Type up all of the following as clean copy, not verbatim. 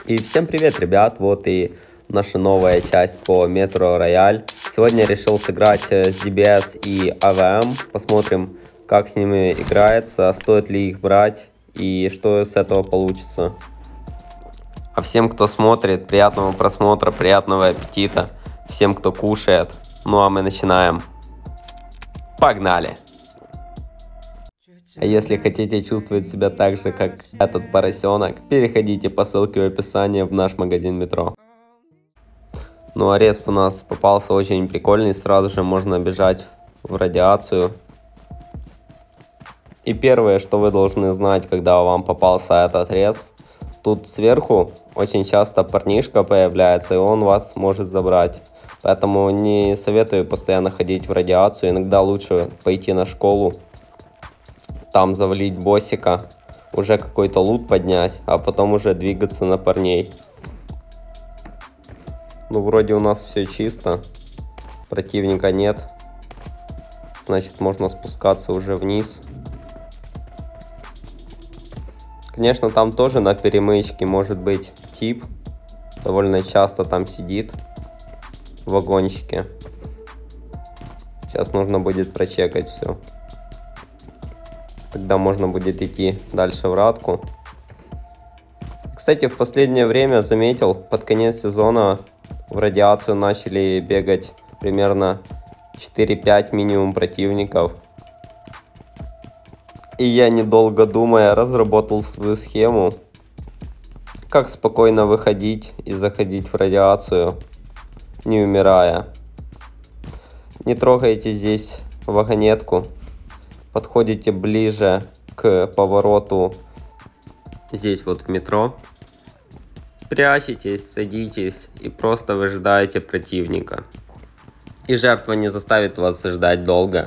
И всем привет, ребят, вот и наша новая часть по Metro Royale. Сегодня решил сыграть с DBS и AVM, посмотрим, как с ними играется, стоит ли их брать и что с этого получится. А всем, кто смотрит, приятного просмотра, приятного аппетита, всем, кто кушает. Ну а мы начинаем. Погнали! А если хотите чувствовать себя так же, как этот поросенок, переходите по ссылке в описании в наш магазин Метро. Ну а респ у нас попался очень прикольный, сразу же можно бежать в радиацию. И первое, что вы должны знать, когда вам попался этот респ, тут сверху очень часто парнишка появляется, и он вас может забрать. Поэтому не советую постоянно ходить в радиацию, иногда лучше пойти на школу, там завалить боссика, уже какой-то лут поднять, а потом уже двигаться на парней. Ну, вроде у нас все чисто, противника нет, значит можно спускаться уже вниз. Конечно, там тоже на перемычке может быть тип, довольно часто там сидит в вагончике. Сейчас нужно будет прочекать все. Тогда можно будет идти дальше в ратку. Кстати, в последнее время заметил, под конец сезона в радиацию начали бегать примерно 4-5 минимум противников. И я, недолго думая, разработал свою схему, как спокойно выходить и заходить в радиацию, не умирая. Не трогайте здесь вагонетку. Подходите ближе к повороту здесь вот в метро. Прячетесь, садитесь и просто выжидаете противника. И жертва не заставит вас ждать долго.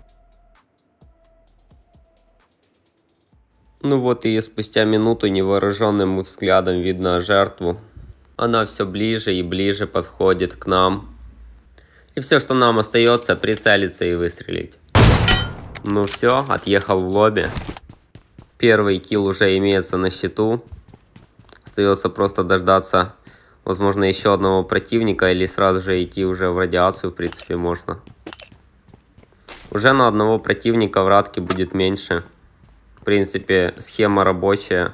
Ну вот и спустя минуту невооруженным взглядом видно жертву. Она все ближе и ближе подходит к нам. И все, что нам остается, прицелиться и выстрелить. Ну все, отъехал в лобби. Первый килл уже имеется на счету. Остается просто дождаться, возможно, еще одного противника или сразу же идти уже в радиацию, в принципе, можно. Уже на одного противника в ратке будет меньше. В принципе, схема рабочая.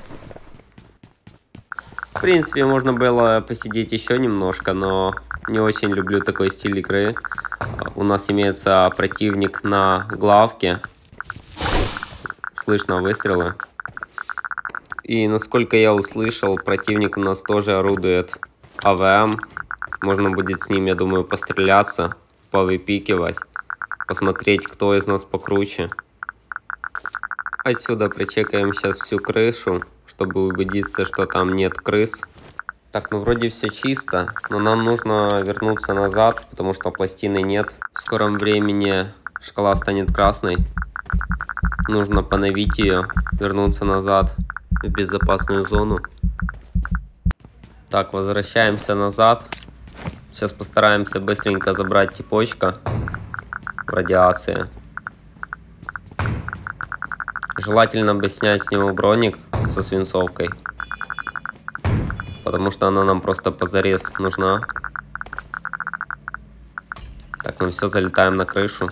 В принципе, можно было посидеть еще немножко, но не очень люблю такой стиль игры. У нас имеется противник на главке. Слышно выстрелы. И насколько я услышал, противник у нас тоже орудует АВМ. Можно будет с ним, я думаю, постреляться, повыпикивать, посмотреть, кто из нас покруче. Отсюда прочекаем сейчас всю крышу, чтобы убедиться, что там нет крыс. Так, ну вроде все чисто, но нам нужно вернуться назад, потому что пластины нет. В скором времени шкала станет красной. Нужно поновить ее, вернуться назад в безопасную зону. Так, возвращаемся назад. Сейчас постараемся быстренько забрать типочка в радиации. Желательно бы снять с него броник со свинцовкой, потому что она нам просто позарез нужна. Так, ну все, залетаем на крышу.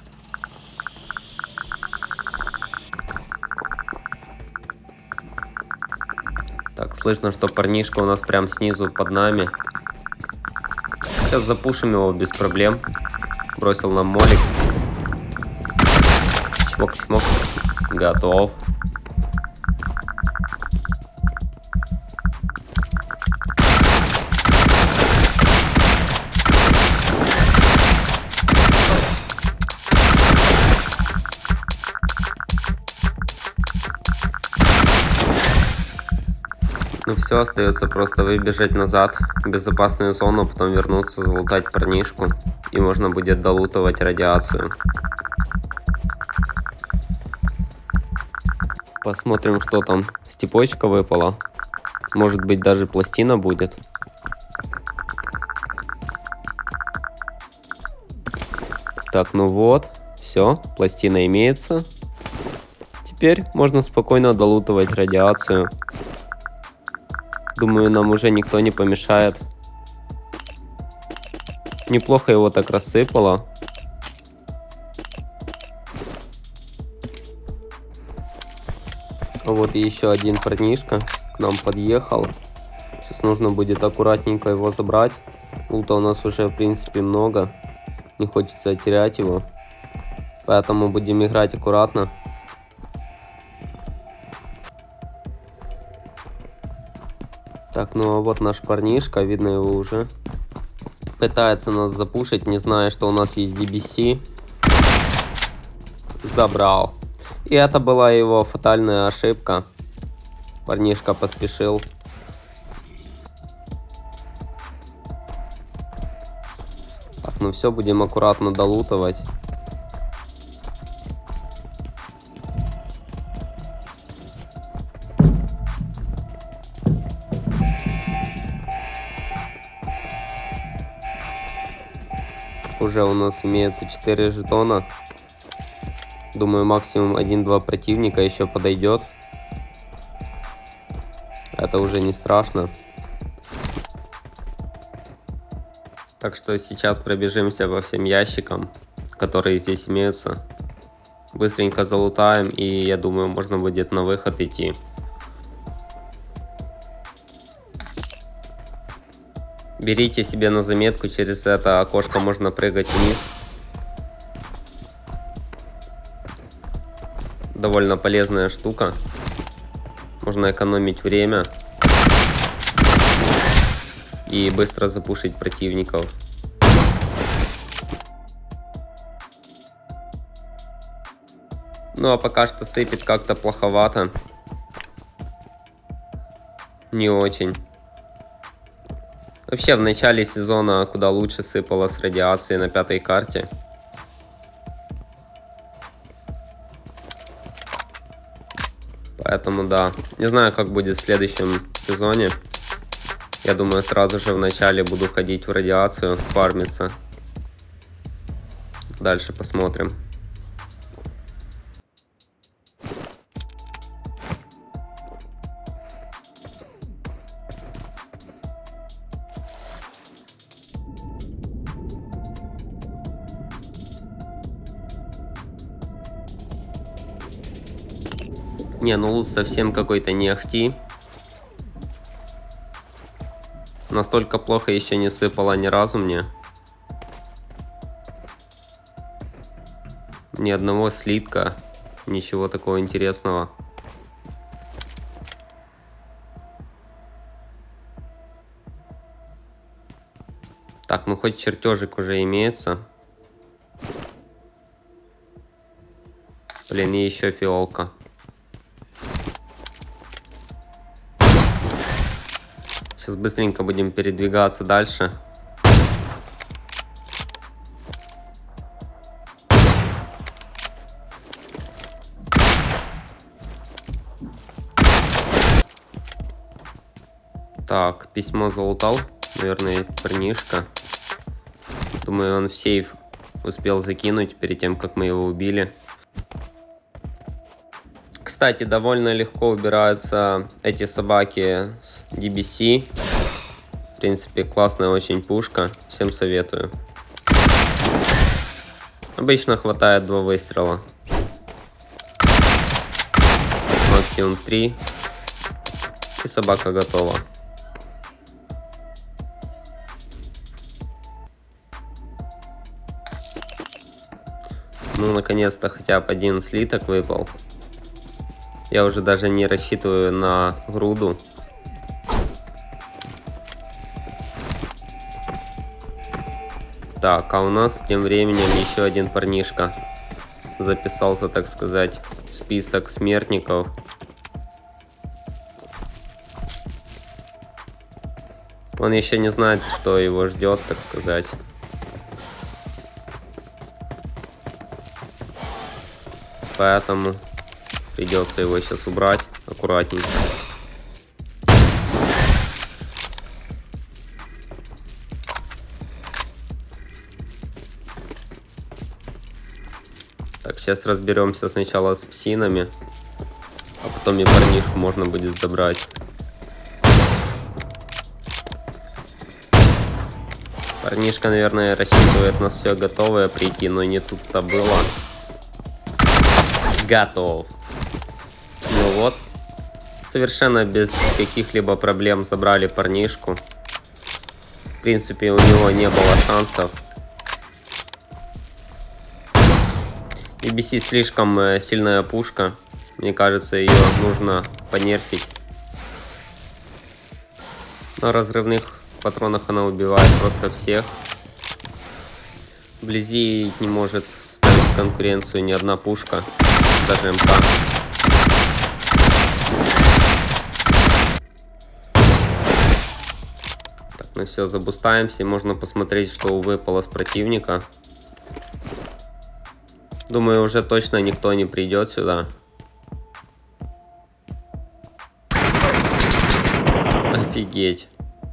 Так, слышно, что парнишка у нас прям снизу под нами. Сейчас запушим его без проблем. Бросил нам молик. Чмок-чмок. Готов. Ну все, остается просто выбежать назад в безопасную зону, потом вернуться, залутать парнишку, и можно будет долутывать радиацию. Посмотрим, что там. Степочка выпала. Может быть, даже пластина будет. Так, ну вот. Все, пластина имеется. Теперь можно спокойно долутывать радиацию. Думаю, нам уже никто не помешает. Неплохо его так рассыпало. А вот и еще один парнишка к нам подъехал. Сейчас нужно будет аккуратненько его забрать. Лута у нас уже, в принципе, много. Не хочется терять его. Поэтому будем играть аккуратно. Так, ну а вот наш парнишка, видно его уже. Пытается нас запушить, не зная, что у нас есть DBC. Забрал. И это была его фатальная ошибка. Парнишка поспешил. Так, ну все, будем аккуратно долутывать. Уже у нас имеется 4 жетона. Думаю, максимум 1-2 противника еще подойдет. Это уже не страшно. Так что сейчас пробежимся по всем ящикам, которые здесь имеются. Быстренько залутаем, и я думаю, можно будет на выход идти. Берите себе на заметку, через это окошко можно прыгать вниз. Довольно полезная штука. Можно экономить время и быстро запушить противников. Ну а пока что сыпет как-то плоховато. Не очень. Вообще в начале сезона куда лучше сыпало с радиацией на 5-й карте. Поэтому да, не знаю, как будет в следующем сезоне. Я думаю, сразу же в начале буду ходить в радиацию, фармиться. Дальше посмотрим. Не, ну лут совсем какой-то не ахти. Настолько плохо еще не сыпало ни разу мне. Ни одного слитка. Ничего такого интересного. Так, ну хоть чертежик уже имеется. Блин, и еще фиолка. Сейчас быстренько будем передвигаться дальше. Так, письмо залутал. Наверное, парнишка. Думаю, он в сейф успел закинуть перед тем, как мы его убили. Кстати, довольно легко убираются эти собаки с DBC. В принципе, классная очень пушка. Всем советую. Обычно хватает 2 выстрела. Максимум 3. И собака готова. Ну, наконец-то хотя бы 1 слиток выпал. Я уже даже не рассчитываю на груду. Так, а у нас тем временем еще один парнишка записался, так сказать, в список смертников. Он еще не знает, что его ждет, так сказать. Поэтому придется его сейчас убрать аккуратненько. Так, сейчас разберемся сначала с псинами, а потом и парнишку можно будет забрать. Парнишка, наверное, рассчитывает на все готовое прийти, но не тут-то было. Готов. Ну вот. Совершенно без каких-либо проблем забрали парнишку. В принципе, у него не было шансов. EBC слишком сильная пушка. Мне кажется, ее нужно понерфить. На разрывных патронах она убивает просто всех. Вблизи не может ставить конкуренцию ни одна пушка, даже МК. Так, ну все, забустаемся, и можно посмотреть, что выпало с противника. Думаю, уже точно никто не придет сюда. Офигеть.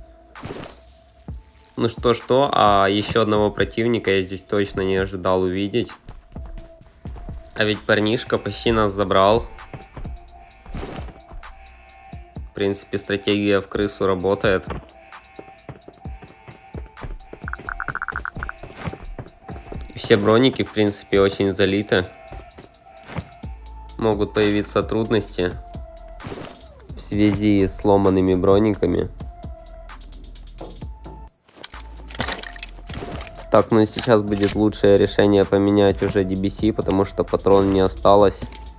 Ну что, а еще одного противника я здесь точно не ожидал увидеть. А ведь парнишка почти нас забрал. В принципе, стратегия в крысу работает. Все броники, в принципе, очень залиты. Могут появиться трудности в связи с сломанными брониками. Так, ну и сейчас будет лучшее решение поменять уже DBC, потому что патрон не осталось.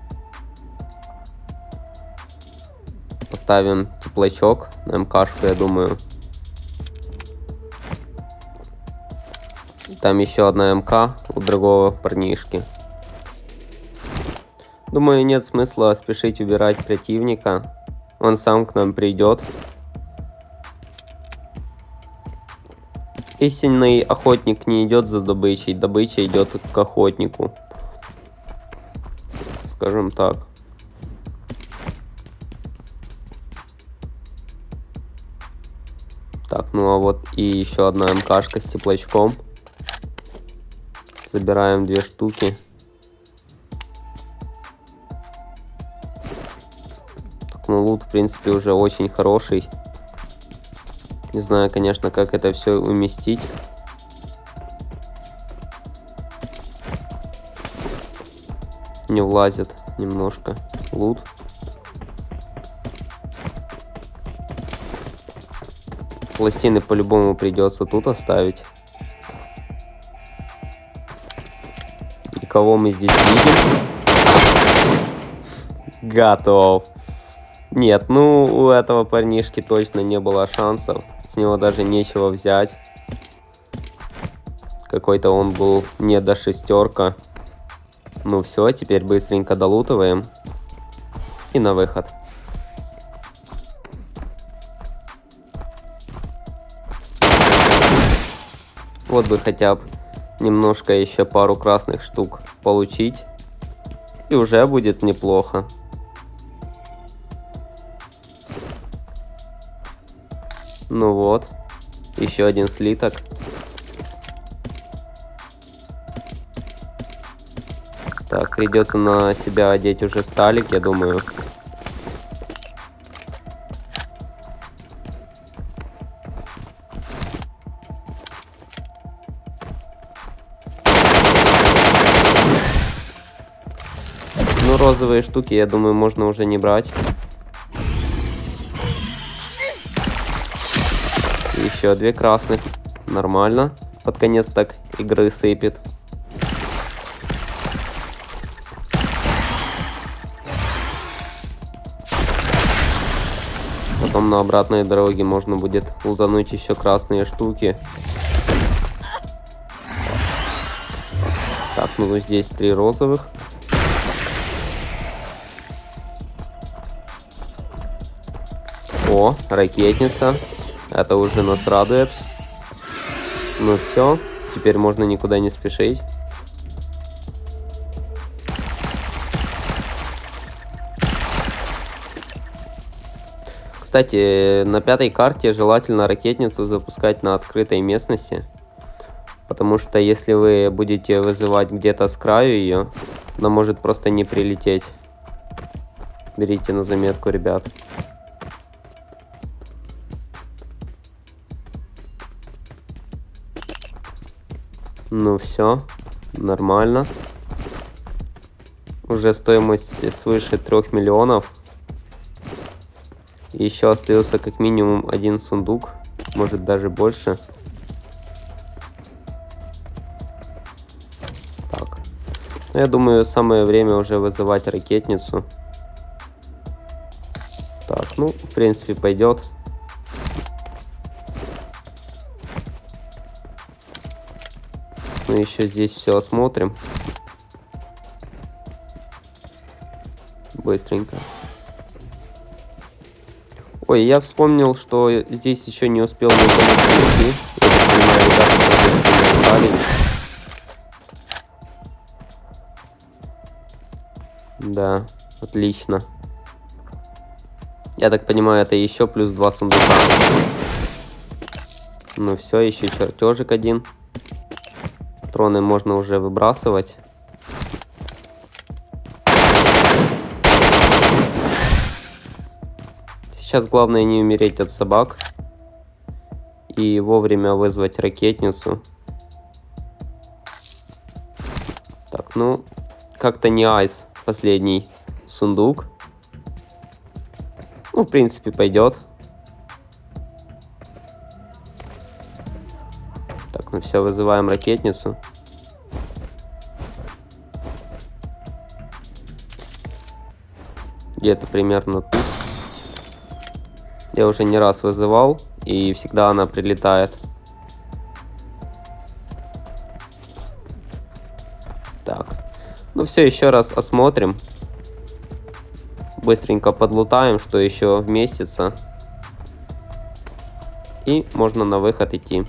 Поставим теплачок на МКшку, я думаю. Там еще одна МК у другого парнишки. Думаю, нет смысла спешить убирать противника. Он сам к нам придет. Истинный охотник не идет за добычей, добыча идет к охотнику. Скажем так. Так, ну а вот и еще одна МКшка с теплачком. Забираем 2 штуки. Так, ну лут, в принципе, уже очень хороший. Не знаю, конечно, как это все уместить. Не влазит немножко лут. Пластины по-любому придется тут оставить. И кого мы здесь видим? Готов. Нет, ну у этого парнишки точно не было шансов. С него даже нечего взять. Какой-то он был не до шестерка. Ну все, теперь быстренько долутываем. И на выход. Вот бы хотя бы немножко еще пару красных штук получить. И уже будет неплохо. Ну вот, еще один слиток. Так, придется на себя одеть уже сталик, я думаю. Ну, розовые штуки, я думаю, можно уже не брать. Еще 2 красных. Нормально. Под конец так игры сыпет. Потом на обратной дороге можно будет лутануть еще красные штуки. Так, ну здесь 3 розовых. О, ракетница. Это уже нас радует. Ну все, теперь можно никуда не спешить. Кстати, на 5-й карте желательно ракетницу запускать на открытой местности. Потому что если вы будете вызывать где-то с краю ее, она может просто не прилететь. Берите на заметку, ребят. Ну все, нормально. Уже стоимость свыше 3 миллионов. Еще остается как минимум один сундук, может даже больше. Так, я думаю, самое время уже вызывать ракетницу. Так, ну, в принципе, пойдет. Мы еще здесь все осмотрим. Быстренько. Ой, я вспомнил, что здесь еще не успел найти. Да, отлично. Я так понимаю, это еще плюс 2 сундука. Ну все, еще чертежик один. Патроны можно уже выбрасывать. Сейчас главное не умереть от собак. И вовремя вызвать ракетницу. Так, ну, как-то не айс последний сундук. Ну, в принципе, пойдет. Так, ну все, вызываем ракетницу. Где-то примерно тут. Я уже не раз вызывал, и всегда она прилетает. Так, ну все, еще раз осмотрим. Быстренько подлутаем, что еще вместится. И можно на выход идти.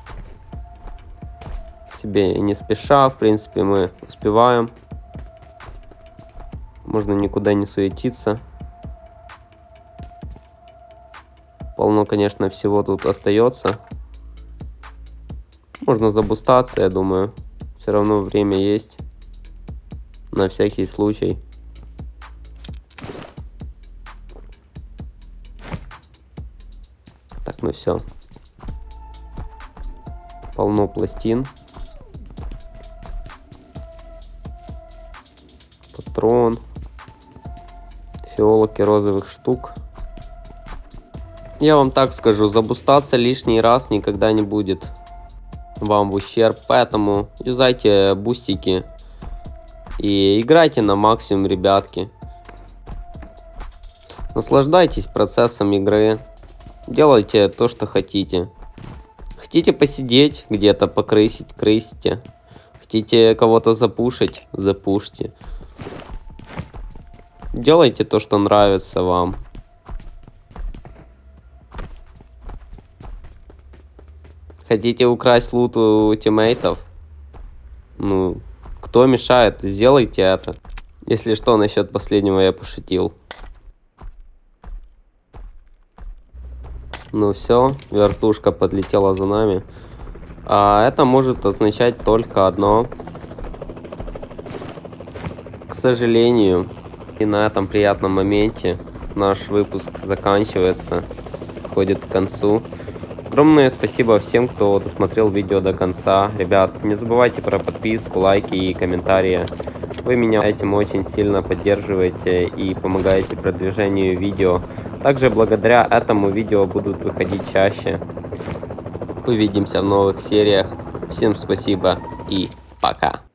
Себе не спеша, в принципе, мы успеваем. Можно никуда не суетиться. Полно, конечно, всего тут остается. Можно забустаться, я думаю. Все равно время есть. На всякий случай. Так, ну все. Полно пластин. Патрон. Фиолки розовых штук. Я вам так скажу, забустаться лишний раз никогда не будет вам в ущерб, поэтому юзайте бустики и играйте на максимум, ребятки. Наслаждайтесь процессом игры, делайте то, что хотите. Хотите посидеть где-то, покрысить, крысите. Хотите кого-то запушить, запушьте. Делайте то, что нравится вам. Хотите украсть лут у тиммейтов? Ну, кто мешает? Сделайте это. Если что, насчет последнего я пошутил. Ну все, вертушка подлетела за нами. А это может означать только одно. К сожалению. И на этом приятном моменте наш выпуск заканчивается. Подходит к концу. Огромное спасибо всем, кто досмотрел видео до конца. Ребят, не забывайте про подписку, лайки и комментарии. Вы меня этим очень сильно поддерживаете и помогаете продвижению видео. Также благодаря этому видео будут выходить чаще. Увидимся в новых сериях. Всем спасибо и пока.